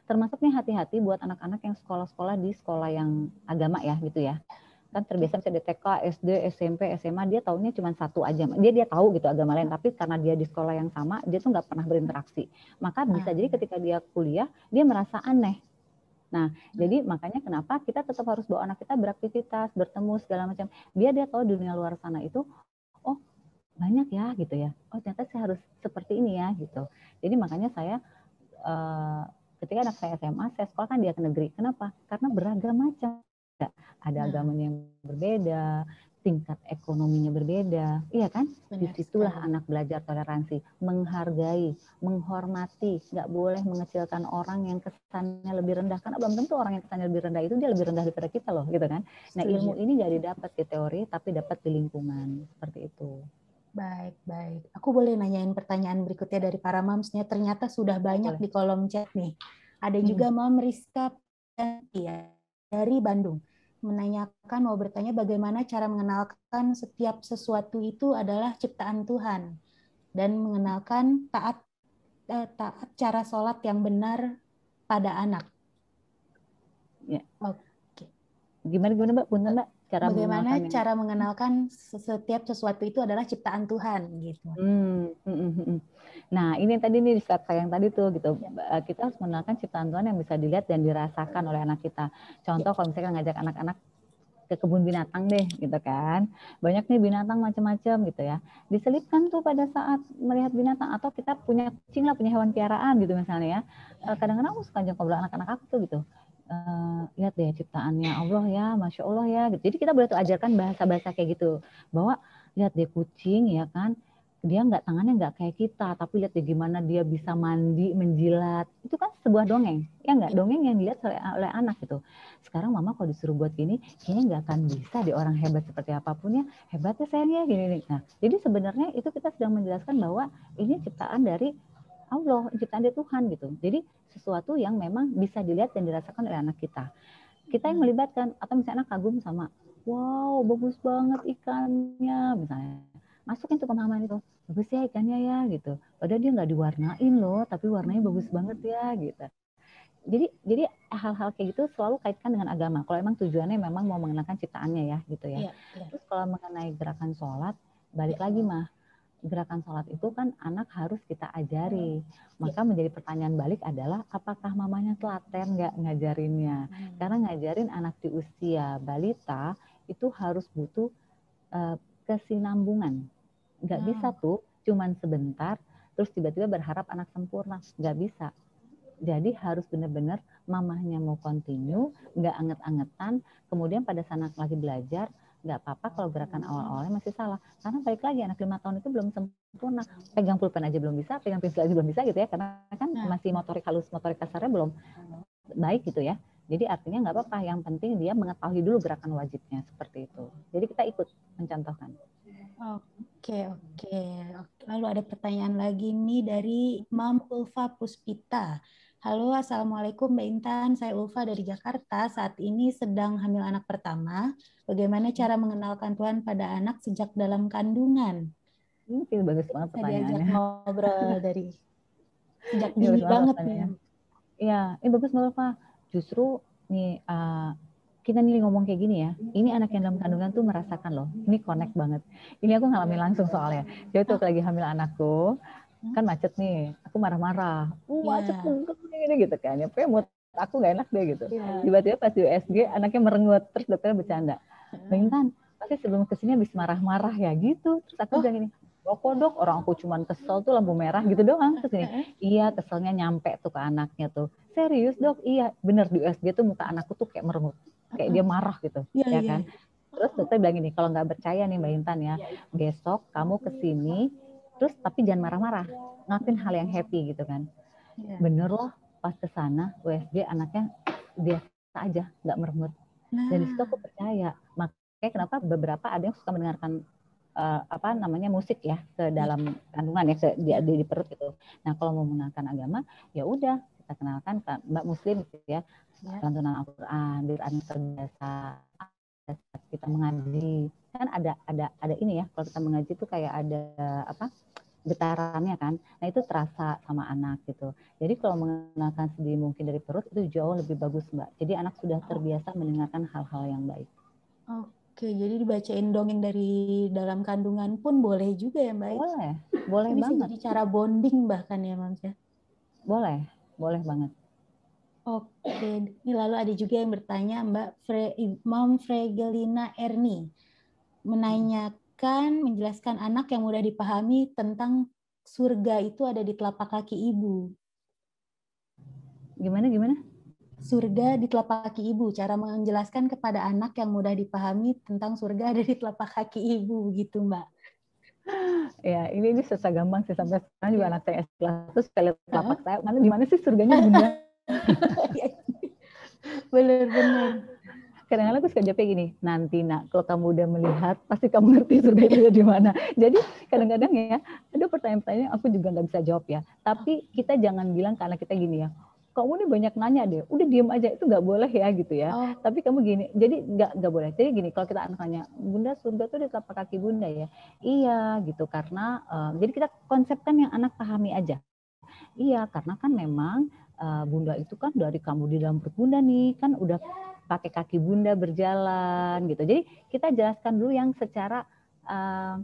Termasuk nih hati-hati buat anak-anak yang sekolah-sekolah di sekolah yang agama ya gitu ya. Kan terbiasa misalnya di T K, S D, S M P, S M A dia taunya cuma satu aja. Dia dia tahu gitu agama lain, tapi karena dia di sekolah yang sama, dia tuh nggak pernah berinteraksi. Maka bisa jadi ketika dia kuliah, dia merasa aneh. Nah, jadi makanya kenapa kita tetap harus bawa anak kita beraktivitas, bertemu segala macam. Biar dia tahu dunia luar sana itu, oh banyak ya gitu ya. Oh ternyata saya harus seperti ini ya gitu. Jadi makanya saya uh, ketika anak saya S M A, saya sekolah kan dia ke negeri. Kenapa? Karena beragam macam. Ada agamanya yang berbeda, tingkat ekonominya berbeda, iya kan? Disitulah anak belajar toleransi, menghargai, menghormati, nggak boleh mengecilkan orang yang kesannya lebih rendah, karena belum tentu orang yang kesannya lebih rendah itu dia lebih rendah daripada kita loh, gitu kan? Nah ilmu ini nggak didapat di teori, tapi dapat di lingkungan, seperti itu. Baik, baik. Aku boleh nanyain pertanyaan berikutnya dari para mamsnya. Ternyata sudah banyak boleh. Di kolom chat nih. Ada hmm. juga Mam Rizka ya, dari Bandung. Menanyakan, mau bertanya bagaimana cara mengenalkan setiap sesuatu itu adalah ciptaan Tuhan. Dan mengenalkan taat, eh, taat cara sholat yang benar pada anak. Ya. Oke. Gimana, gimana Mbak? Punten Mbak? Cara bagaimana mengenalkan cara yang... mengenalkan setiap sesuatu itu adalah ciptaan Tuhan gitu. Hmm, hmm, hmm. Nah ini tadi nih di slide saya yang tadi tuh gitu ya. Kita harus mengenalkan ciptaan Tuhan yang bisa dilihat dan dirasakan oleh anak kita. Contoh ya. Kalau misalnya ngajak anak-anak ke kebun binatang deh gitu kan, banyak nih binatang macam-macam gitu ya, diselipkan tuh pada saat melihat binatang, atau kita punya kucing lah, punya hewan piaraan gitu misalnya ya, kadang-kadang aku suka ngobrol anak-anak aku tuh gitu. Uh, lihat deh ciptaannya Allah ya, Masya Allah ya gitu. Jadi kita boleh tuh ajarkan bahasa-bahasa kayak gitu, bahwa lihat deh kucing ya kan, dia nggak tangannya nggak kayak kita, tapi lihat deh gimana dia bisa mandi, menjilat. Itu kan sebuah dongeng, ya nggak? Dongeng yang dilihat oleh, oleh anak gitu. Sekarang mama kalau disuruh buat gini, kayaknya nggak akan bisa di orang hebat seperti apapun ya. Hebatnya sayangnya gini. Nah, jadi sebenarnya itu kita sedang menjelaskan bahwa ini ciptaan dari Allah, ciptaan dari Tuhan gitu. Jadi sesuatu yang memang bisa dilihat dan dirasakan oleh anak kita. Kita yang melibatkan, atau misalnya anak kagum sama, wow bagus banget ikannya misalnya. Masukin tuh pemahaman itu, bagus ya ikannya ya gitu. Padahal dia nggak diwarnain loh, tapi warnanya bagus banget ya gitu. Jadi jadi hal-hal kayak gitu selalu kaitkan dengan agama. Kalau emang tujuannya memang mau mengenalkan ciptaannya ya gitu ya. Yeah, yeah. Terus kalau mengenai gerakan sholat, balik yeah. lagi mah, gerakan sholat itu kan anak harus kita ajari. Maka yeah. menjadi pertanyaan balik adalah apakah mamanya telaten nggak ngajarinnya? Hmm. Karena ngajarin anak di usia balita itu harus butuh uh, kesinambungan. Nggak hmm. bisa tuh cuman sebentar terus tiba-tiba berharap anak sempurna. Nggak bisa. Jadi harus benar-benar mamahnya mau continue, nggak anget-angetan, kemudian pada saat anak lagi belajar, nggak apa-apa kalau gerakan awal-awalnya masih salah. Karena balik lagi anak lima tahun itu belum sempurna, pegang pulpen aja belum bisa, pegang pensil aja belum bisa gitu ya, karena kan masih motorik halus, motorik kasarnya belum baik gitu ya. Jadi artinya nggak apa-apa, yang penting dia mengetahui dulu gerakan wajibnya, seperti itu. Jadi kita ikut mencontohkan. Oke, oke. Lalu ada pertanyaan lagi nih dari Mam Ulfa Puspita. Halo, Assalamualaikum Mbak Intan. Saya Ulfa dari Jakarta. Saat ini sedang hamil anak pertama. Bagaimana cara mengenalkan Tuhan pada anak sejak dalam kandungan? Ini bagus banget pertanyaannya. Diajak ngobrol dari sejak dini banget nih. Iya, ini bagus Mbak Ulfa. Justru nih, uh, kita nih ngomong kayak gini ya, ini anak yang dalam kandungan tuh merasakan loh, ini connect banget. Ini aku ngalamin langsung soalnya. Jadi tuh lagi hamil anakku, kan macet nih, aku marah-marah, uh macet yeah. ini gitu kan, ya pokoknya mood aku gak enak deh gitu. Yeah. Tiba-tiba pas di U S G anaknya merengut, terus dokternya bercanda, Mbak Intan, pasti sebelum kesini habis marah-marah ya gitu. Terus aku oh. bilang gini, Dok, dok, orang aku cuman kesel tuh lampu merah gitu doang. Terus gini, iya keselnya nyampe tuh ke anaknya tuh. Serius dok, iya bener di U S G tuh muka anakku tuh kayak merengut, kayak dia marah gitu, yeah, ya kan. Yeah. Terus dokter bilang gini, kalau nggak percaya nih Mbak Intan ya, besok kamu kesini, terus tapi jangan marah-marah, ngapain hal yang happy gitu kan. Yeah. Bener loh, pas kesana U S G anaknya biasa aja, nggak merengut. Nah. Dan di situ aku percaya, makanya kenapa beberapa ada yang suka mendengarkan Uh, apa namanya musik ya ke dalam kandungan ya ke di, di, di perut gitu. Nah kalau mau menggunakan agama ya udah kita kenalkan kan Mbak Muslim gitu ya, lantunan Al-Quran biar anak terbiasa kita mengaji kan ada ada ada ini ya, kalau kita mengaji itu kayak ada apa getarannya kan. Nah itu terasa sama anak gitu. Jadi kalau mengenalkan sedih mungkin dari perut itu jauh lebih bagus Mbak. Jadi anak sudah terbiasa mendengarkan hal-hal yang baik. Oke, jadi dibacain dongeng dari dalam kandungan pun boleh juga ya Mbak? Boleh, boleh Ini bisa banget. jadi cara bonding bahkan ya Mams ya? Boleh, boleh banget. Oke, ini lalu ada juga yang bertanya Mbak Fre Mom Fregelina Erni menanyakan, menjelaskan anak yang mudah dipahami tentang surga itu ada di telapak kaki ibu. Gimana gimana? Surga di telapak kaki ibu. Cara menjelaskan kepada anak yang mudah dipahami tentang surga ada di telapak kaki ibu, gitu Mbak. Ya, ini ini susah gampang sih sampai sekarang juga anak saya S kelas terus lihat telapak saya, mana di mana sih surganya Bunda? Bener-bener. Kadang-kadang aku suka jawabnya gini, nanti nak kalau kamu udah melihat pasti kamu ngerti surga itu di mana. Jadi kadang-kadang ya ada pertanyaan-pertanyaan yang aku juga nggak bisa jawab ya. Tapi kita jangan bilang ke anak kita gini ya, kamu ini banyak nanya deh, udah diem aja, itu nggak boleh ya gitu ya. Oh. Tapi kamu gini, jadi nggak nggak boleh. Jadi gini, kalau kita anak nanya, Bunda surga tuh di telapak kaki Bunda ya? Iya gitu, karena uh, jadi kita konsepkan yang anak pahami aja. Iya, karena kan memang uh, Bunda itu kan dari kamu di dalam perut Bunda nih, kan udah pakai kaki Bunda berjalan gitu. Jadi kita jelaskan dulu yang secara uh,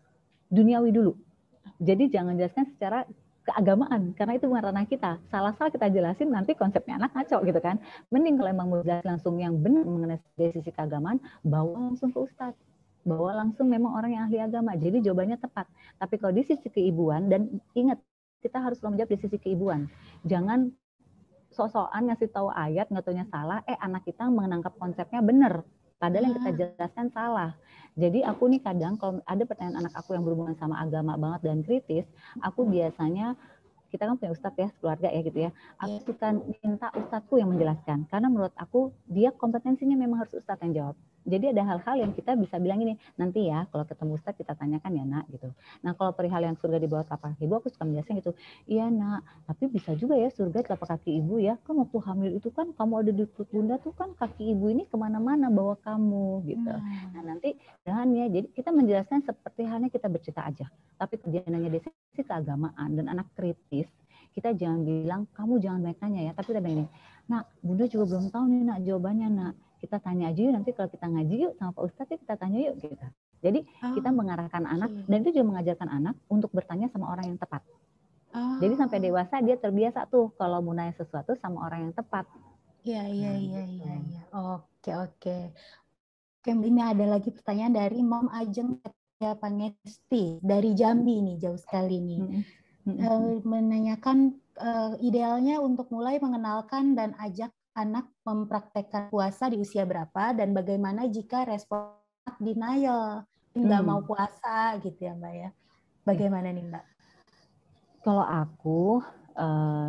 duniawi dulu. Jadi jangan jelaskan secara keagamaan, karena itu bukan ranah kita. Salah-salah kita jelasin nanti konsepnya anak ngaco gitu kan. Mending kalau emang mau jelas langsung yang benar mengenai dari sisi keagamaan, bawa langsung ke ustadz. Bawa langsung memang orang yang ahli agama. Jadi jawabannya tepat. Tapi kalau di sisi keibuan, dan ingat, kita harus menjawab di sisi keibuan. Jangan sok-sokan ngasih tahu ayat, nggak taunya salah, eh anak kita menangkap konsepnya benar. Padahal yang kita jelaskan salah. Jadi aku nih kadang kalau ada pertanyaan anak aku yang berhubungan sama agama banget dan kritis, aku biasanya, kita kan punya ustadz ya, keluarga ya gitu ya, aku suka minta ustadzku yang menjelaskan. Karena menurut aku, dia kompetensinya memang harus ustadz yang jawab. Jadi ada hal-hal yang kita bisa bilang ini, nanti ya kalau ketemu ustadz kita tanyakan ya nak gitu. Nah kalau perihal yang surga di bawah telapak kaki ibu, aku suka menjelaskan gitu, iya nak, tapi bisa juga ya surga di telapak kaki ibu ya, kan waktu hamil itu kan kamu ada di perut bunda tuh kan kaki ibu ini kemana-mana bawa kamu gitu. Hmm. Nah nanti jangan ya, jadi kita menjelaskan seperti halnya kita bercerita aja. Tapi dia nanya dari sisi keagamaan dan anak kritis, kita jangan bilang kamu jangan banyak nanya ya, tapi kita bilang ini, nak bunda juga belum tahu nih nak jawabannya nak, kita tanya aja yuk, nanti kalau kita ngaji yuk sama Pak Ustadz ya kita tanya yuk gitu. Jadi oh, kita mengarahkan okay. anak, dan itu juga mengajarkan anak untuk bertanya sama orang yang tepat. Oh. Jadi sampai dewasa dia terbiasa tuh kalau mau nanya sesuatu sama orang yang tepat. Iya iya iya iya iya. Oke oke. Oke, ini ada lagi pertanyaan dari Mom Ajeng ya Pangesti dari Jambi nih, jauh sekali nih. Hmm. Hmm. Uh, menanyakan uh, idealnya untuk mulai mengenalkan dan ajak anak mempraktekkan puasa di usia berapa, dan bagaimana jika respon denial, nggak hmm. mau puasa gitu ya Mbak ya. Bagaimana nih Mbak? Kalau aku uh,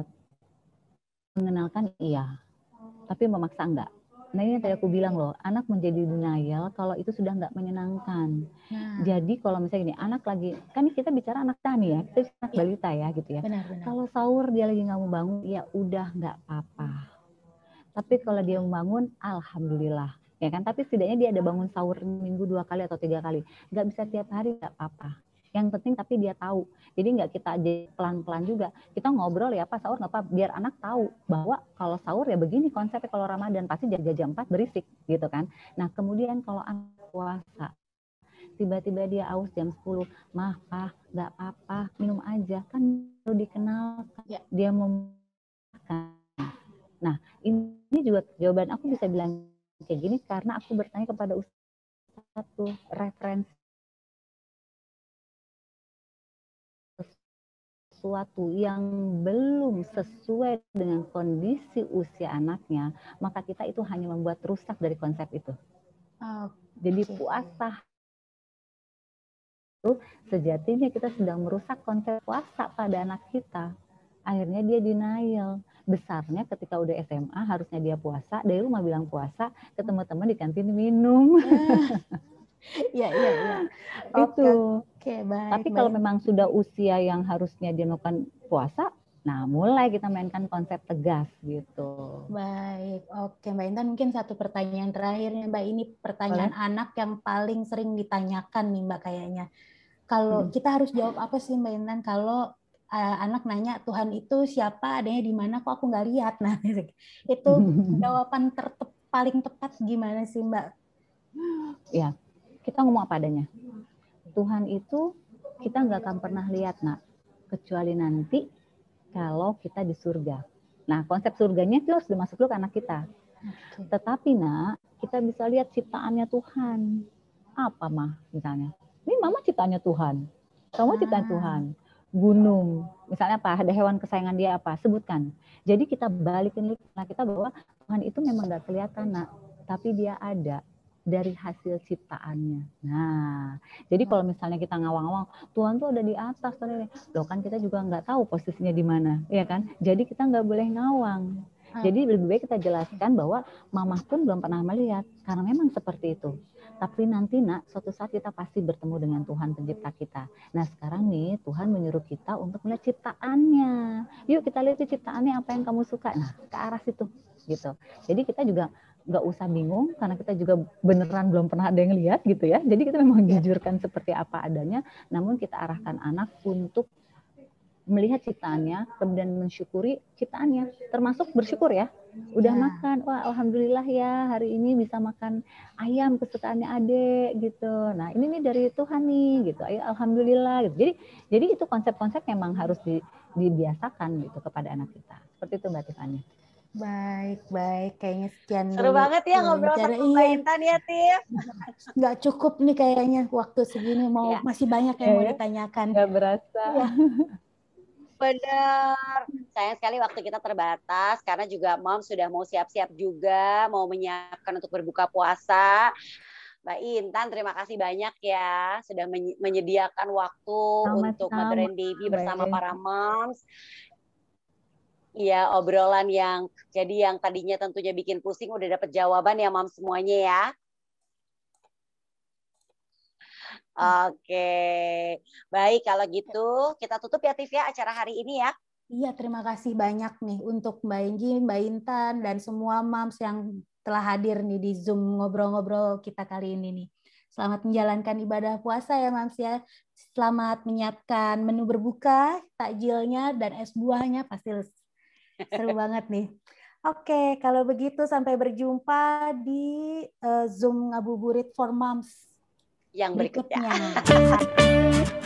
mengenalkan iya, tapi memaksa enggak. Nah ini yang tadi aku bilang loh, anak menjadi denial kalau itu sudah nggak menyenangkan. Nah. Jadi kalau misalnya ini anak lagi, kan kita bicara anak tani ya, kita bicara anak balita ya gitu ya. Benar, benar. Kalau sahur dia lagi nggak mau bangun, ya udah nggak apa-apa. Tapi kalau dia membangun, alhamdulillah, ya kan. Tapi setidaknya dia ada bangun sahur minggu dua kali atau tiga kali. Nggak bisa tiap hari, nggak apa-apa. Yang penting tapi dia tahu. Jadi nggak kita aja pelan-pelan juga. Kita ngobrol ya, apa sahur nggak apa, biar anak tahu bahwa kalau sahur ya begini konsepnya kalau Ramadan pasti jaga jam empat berisik gitu kan. Nah kemudian kalau anak puasa, tiba-tiba dia aus jam sepuluh, mah pah nggak apa-apa, minum aja kan perlu dikenalkan. Ya. Dia mau makan. Nah, ini juga jawaban aku bisa bilang kayak gini karena aku bertanya kepada ustadz tuh referensi sesuatu yang belum sesuai dengan kondisi usia anaknya, maka kita itu hanya membuat rusak dari konsep itu. Oh, jadi okay. Puasa itu sejatinya kita sedang merusak konsep puasa pada anak kita. Akhirnya dia denial. Besarnya ketika udah S M A harusnya dia puasa, dari rumah bilang puasa, ketemu teman di kantin minum. Iya, iya, iya. Itu. Oke, baik. Tapi kalau baik. Memang sudah usia yang harusnya dia melakukan puasa, nah mulai kita mainkan konsep tegas gitu. Baik, oke Mbak Intan, mungkin satu pertanyaan terakhir nih Mbak, ini pertanyaan Boleh? Anak yang paling sering ditanyakan nih Mbak kayaknya. Kalau Hmm. kita harus jawab apa sih Mbak Intan kalau uh, anak nanya Tuhan itu siapa, adanya di mana, kok aku nggak lihat. Nah, itu jawaban tertep, paling tepat gimana sih Mbak? Ya, kita ngomong apa adanya. Tuhan itu kita nggak akan pernah lihat, nak, kecuali nanti kalau kita di surga. Nah, konsep surganya itu harus dimasuk dulu ke anak kita. Okay. Tetapi, nak, kita bisa lihat ciptaannya Tuhan. Apa, mah, misalnya? Ini mama ciptaannya Tuhan. Kamu ciptaan ah. Tuhan. Gunung, misalnya apa? Ada hewan kesayangan dia apa? Sebutkan. Jadi kita balikin anak kita bahwa Tuhan itu memang nggak kelihatan, nak, tapi dia ada dari hasil ciptaannya. Nah, jadi kalau misalnya kita ngawang-ngawang, Tuhan tuh ada di atas, loh kan kita juga nggak tahu posisinya di mana, ya kan? Jadi kita nggak boleh ngawang. Jadi lebih baik kita jelaskan bahwa Mama pun belum pernah melihat, karena memang seperti itu. Tapi nanti, nak, suatu saat kita pasti bertemu dengan Tuhan pencipta kita. Nah, sekarang nih Tuhan menyuruh kita untuk melihat ciptaannya. Yuk kita lihat ciptaannya apa yang kamu suka. Nah, ke arah situ, gitu. Jadi kita juga nggak usah bingung karena kita juga beneran belum pernah ada yang lihat gitu ya. Jadi kita memang jujurkan seperti apa adanya, namun kita arahkan anak untuk melihat ciptaannya, kemudian mensyukuri ciptaannya, termasuk bersyukur ya. Udah ya. Makan, wah alhamdulillah ya hari ini bisa makan ayam kesukaannya adek gitu. Nah ini nih dari Tuhan nih gitu, ayo alhamdulillah gitu. Jadi jadi itu konsep-konsep memang harus di, dibiasakan gitu kepada anak kita. Seperti itu Mbak Tiffany. Baik, baik. Kayaknya sekian Seru dulu. banget ya ngobrol sama Mbak Intan ya, Tiff. Nggak cukup nih kayaknya waktu segini. Mau ya. Masih banyak yang ya, mau ditanyakan. Nggak berasa. Ya. Benar. Sayang sekali waktu kita terbatas karena juga Mom sudah mau siap-siap juga, mau menyiapkan untuk berbuka puasa. Mbak Intan, terima kasih banyak ya sudah menyediakan waktu sama-sama untuk Mother and Baby bersama baik. Para moms. Iya, obrolan yang jadi yang tadinya tentunya bikin pusing udah dapet jawaban ya Mam semuanya ya. Oke, baik kalau gitu kita tutup ya Tiff ya acara hari ini ya. Iya, terima kasih banyak nih untuk Mbak Inji, Mbak Intan dan semua moms yang telah hadir nih di Zoom ngobrol-ngobrol kita kali ini nih. Selamat menjalankan ibadah puasa ya moms ya. Selamat menyiapkan menu berbuka, takjilnya dan es buahnya pasti seru banget nih. Oke, kalau begitu sampai berjumpa di uh, Zoom Ngabuburit for Moms yang berikutnya. berikutnya.